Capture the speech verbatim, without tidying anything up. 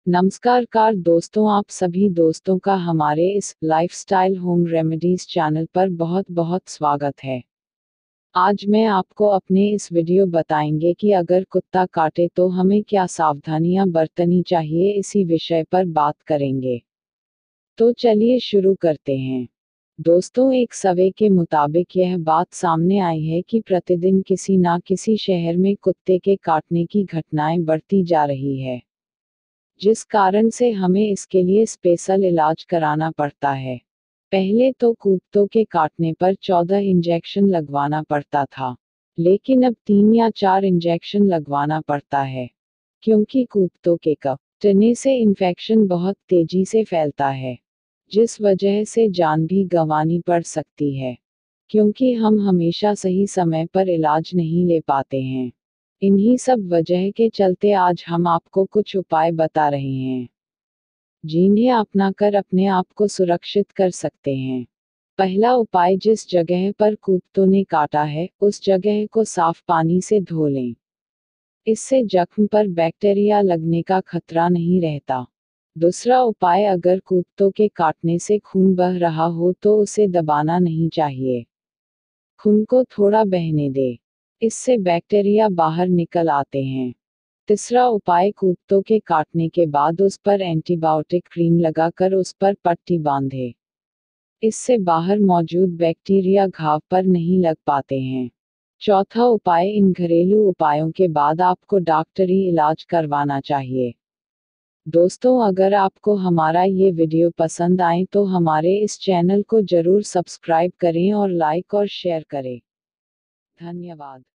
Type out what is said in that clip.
नमस्कार कार दोस्तों, आप सभी दोस्तों का हमारे इस लाइफस्टाइल होम रेमेडीज चैनल पर बहुत बहुत स्वागत है। आज मैं आपको अपने इस वीडियो बताएंगे कि अगर कुत्ता काटे तो हमें क्या सावधानियां बरतनी चाहिए, इसी विषय पर बात करेंगे। तो चलिए शुरू करते हैं। दोस्तों, एक सर्वे के मुताबिक यह बात सामने आई है कि प्रतिदिन किसी ना किसी शहर में कुत्ते के काटने की घटनाएं बढ़ती जा रही है, जिस कारण से हमें इसके लिए स्पेशल इलाज कराना पड़ता है। पहले तो कुत्तों के काटने पर चौदह इंजेक्शन लगवाना पड़ता था, लेकिन अब तीन या चार इंजेक्शन लगवाना पड़ता है, क्योंकि कुत्तों के काटने से इन्फेक्शन बहुत तेजी से फैलता है, जिस वजह से जान भी गंवानी पड़ सकती है, क्योंकि हम हमेशा सही समय पर इलाज नहीं ले पाते हैं। इन्हीं सब वजह के चलते आज हम आपको कुछ उपाय बता रहे हैं, जिन्हें अपनाकर अपने आप को सुरक्षित कर सकते हैं। पहला उपाय, जिस जगह पर कुत्तों ने काटा है उस जगह को साफ पानी से धो लें। इससे जख्म पर बैक्टीरिया लगने का खतरा नहीं रहता। दूसरा उपाय, अगर कुत्तों के काटने से खून बह रहा हो तो उसे दबाना नहीं चाहिए। खून को थोड़ा बहने दे, इससे बैक्टीरिया बाहर निकल आते हैं। तीसरा उपाय, कुत्तों के काटने के बाद उस पर एंटीबायोटिक क्रीम लगाकर उस पर पट्टी बांधे। इससे बाहर मौजूद बैक्टीरिया घाव पर नहीं लग पाते हैं। चौथा उपाय, इन घरेलू उपायों के बाद आपको डॉक्टरी इलाज करवाना चाहिए। दोस्तों, अगर आपको हमारा ये वीडियो पसंद आए तो हमारे इस चैनल को जरूर सब्सक्राइब करें और लाइक और शेयर करें। धन्यवाद।